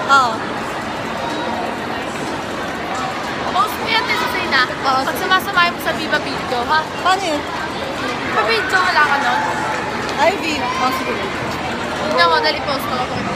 Oo. Post mo yan din sa Sina. Oo. Pag sumasama mo sa Viva Video, ha? Paano yun? Pa-video, wala ka nun? Ivy. Oh, sige. Hindi mo, dali post ko.